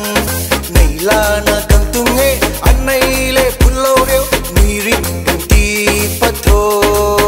này là na cần tu nghe anh này lệ phun lâu đeo mi rin cần ti bắt thô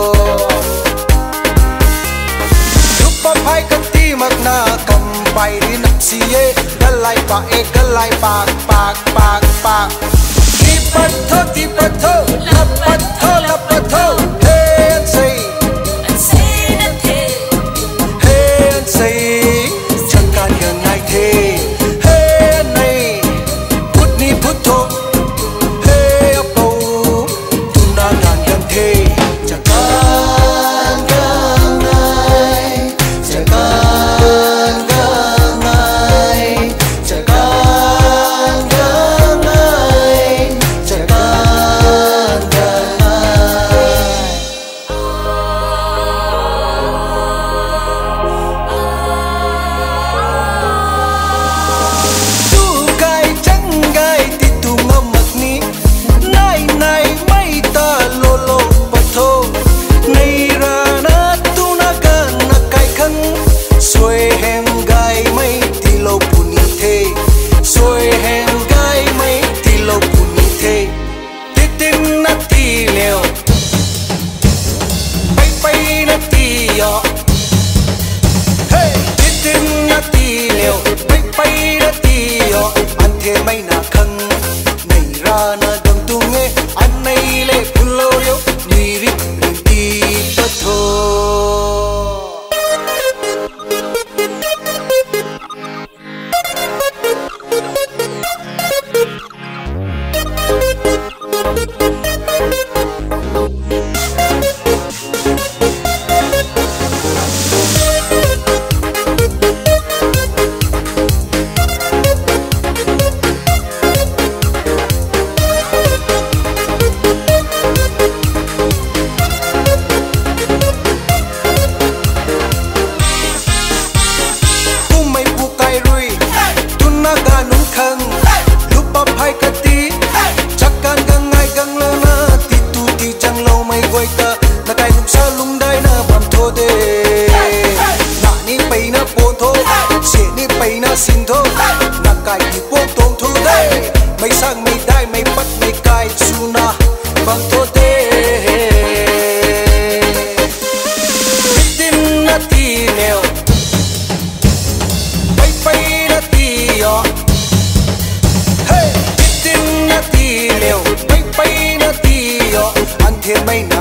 lúc ba phai cần ti mặc na cầm bay đi nắp xì ye galai pa pak ti bắt thô lap bắt thô hey anh say đất thế hey anh say chẳng can gần ai thế hey anh này phút ni phút thô hey apau tu na ngàn gần thế chẳng can gần ai chẳng can gần ai chẳng can gần ai chẳng can gần ai tu gai chẳng gai ti tu ngâm mặc ni nai mai ta lolo patho nei ra na tu na kan na kai khang soi hem gai mai ti lo puni the soi hem gai mai ti lo puni the ti tin na ti leo pai na ti yo hey ti tin na ti leo pai na ti yo an the mai na khang nei ra na dong tu nghe an nei le phun lo yo ni ri ti patho xin thôi na cài thì buông tôm thu đây mày sang mày đai mày bắt mày cài su na bằng thô tê tin na ti neo pai na ti yo hey tin na ti neo pai na ti yo anh thêm mày